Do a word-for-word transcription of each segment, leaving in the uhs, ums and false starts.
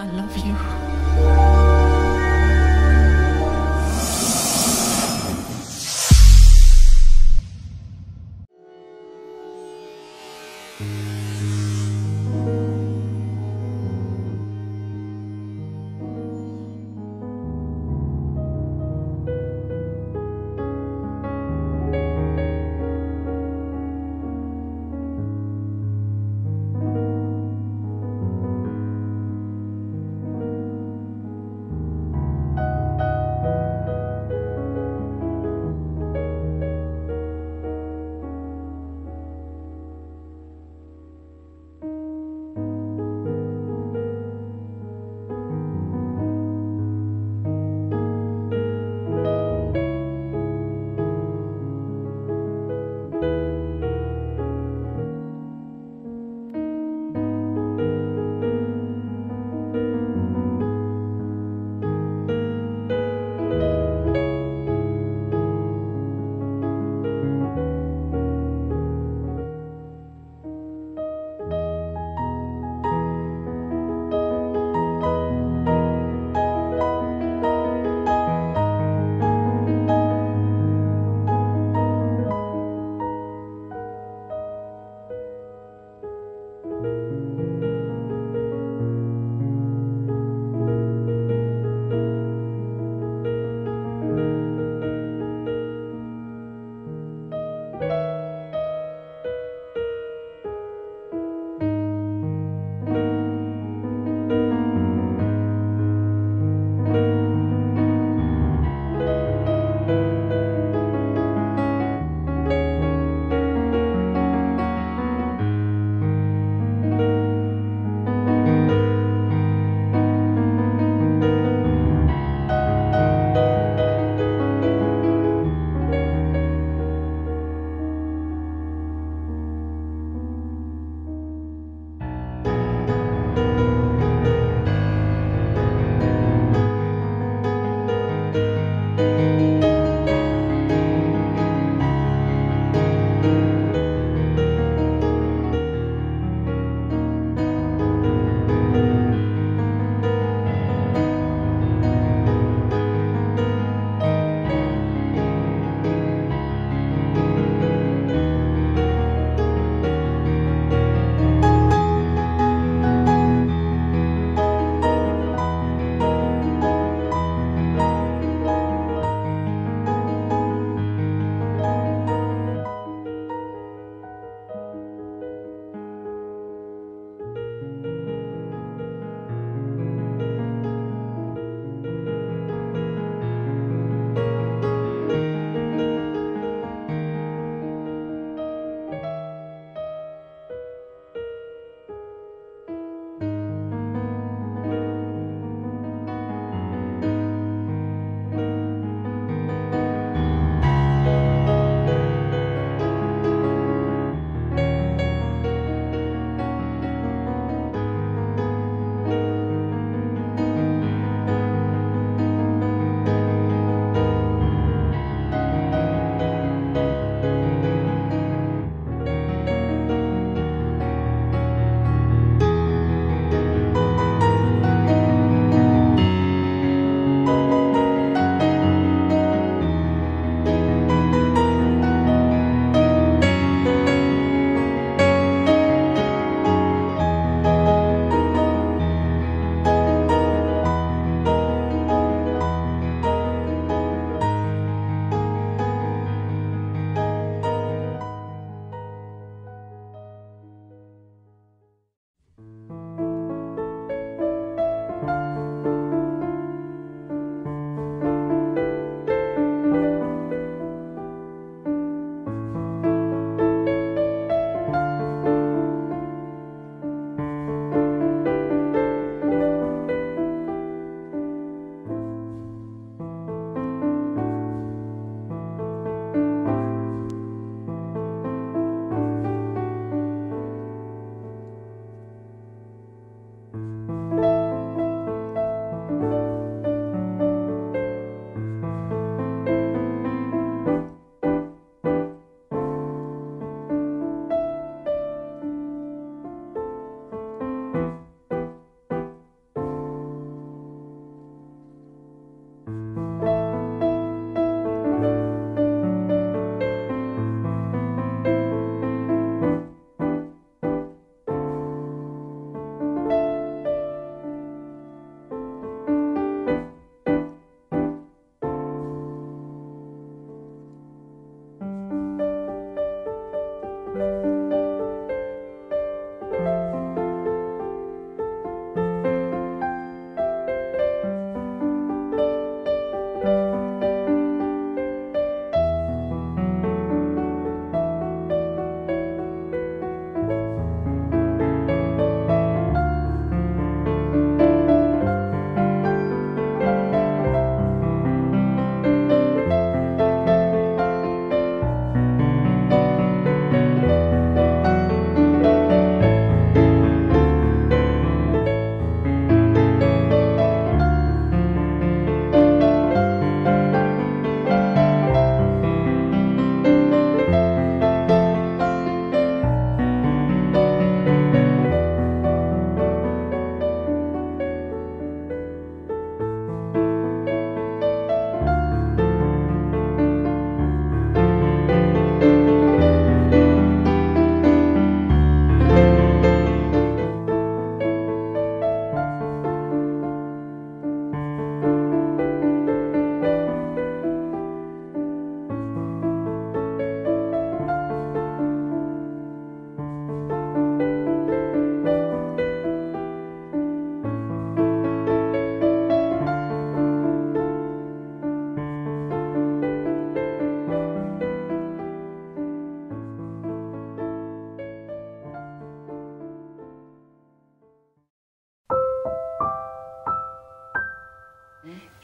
love you.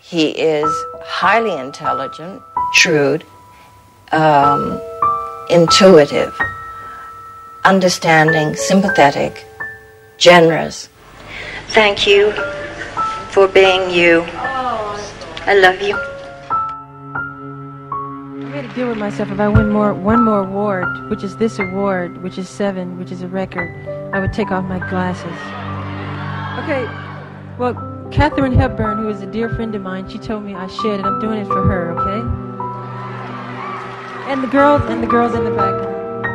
He is highly intelligent, shrewd, um, intuitive, understanding, sympathetic, generous. Thank you for being you. I love you. I made a deal with myself. If I win more, one more award, which is this award, which is seven, which is a record, I would take off my glasses. Okay, well, Katharine Hepburn, who is a dear friend of mine, she told me I should, and I'm doing it for her, okay? And the girls, and the girls in the back.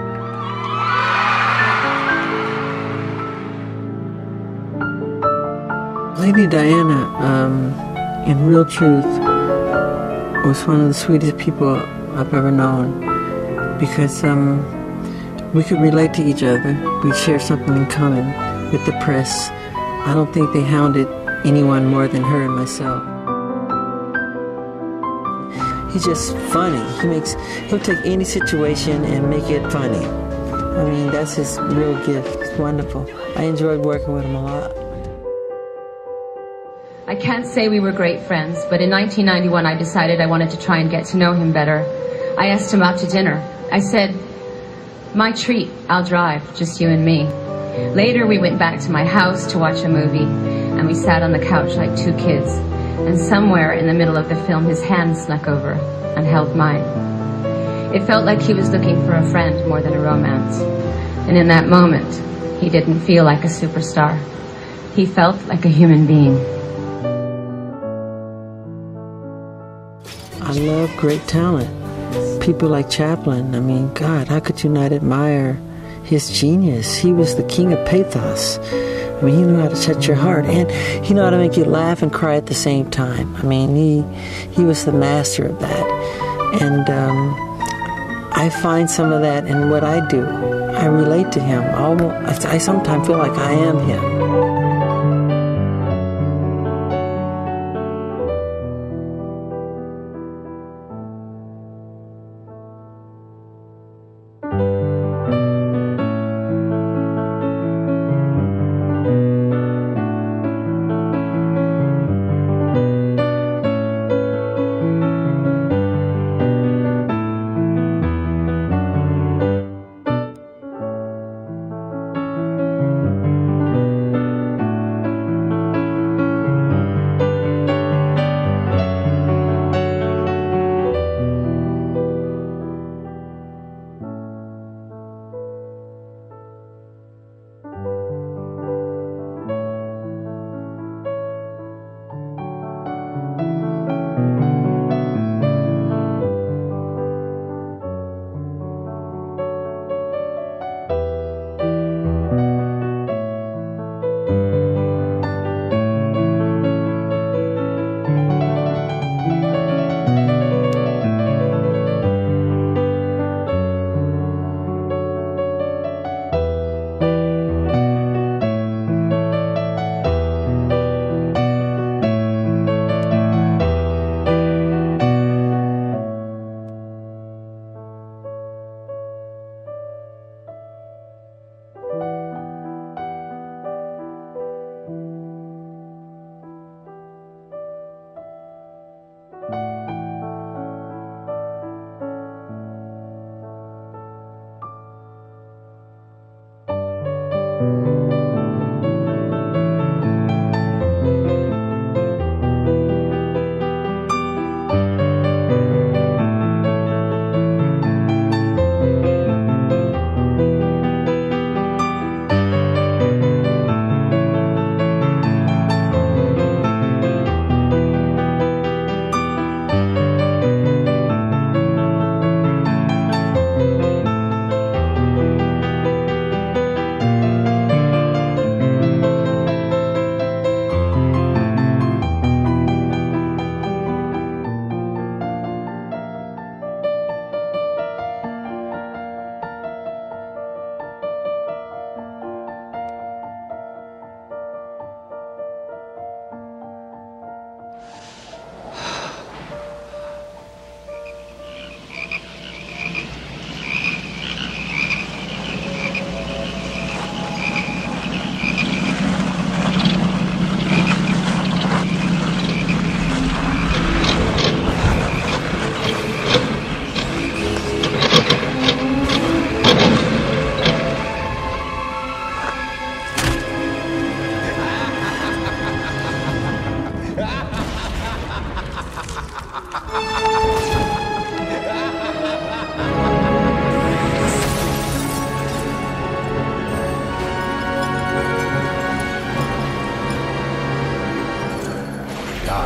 Lady Diana, um, in real truth, was one of the sweetest people I've ever known, because um, we could relate to each other. We share something in common with the press. I don't think they hounded anyone more than her and myself. He's just funny. He makes, he'll take any situation and make it funny. I mean, that's his real gift. It's wonderful. I enjoyed working with him a lot. I can't say we were great friends, but in nineteen ninety-one I decided I wanted to try and get to know him better. I asked him out to dinner. I said, "My treat, I'll drive, just you and me." Later we went back to my house to watch a movie, and we sat on the couch like two kids, and somewhere in the middle of the film his hand snuck over and held mine. It felt like he was looking for a friend more than a romance, and in that moment he didn't feel like a superstar. He felt like a human being. I love great talent. People like Chaplin. I mean, God, how could you not admire his genius? He was the king of pathos. I mean, he knew how to touch your heart, and he knew how to make you laugh and cry at the same time. I mean, he he was the master of that. And um, I find some of that in what I do. I relate to him. Almost, I sometimes feel like I am him.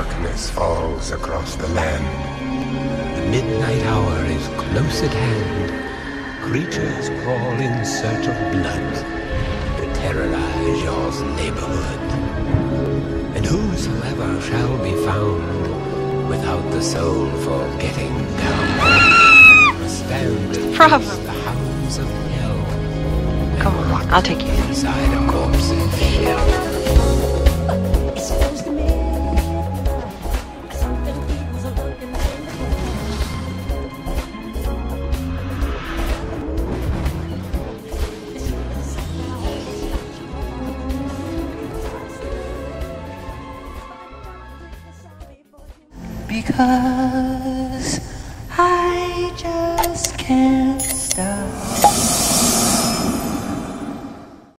darkness falls across the land. The midnight hour is close at hand. Creatures crawl in search of blood to terrorize your neighborhood. And whosoever shall be found without the soul for getting down must stand Bravo. against the hounds of hell. Come on, I'll take you. Inside a corpse's shell. Because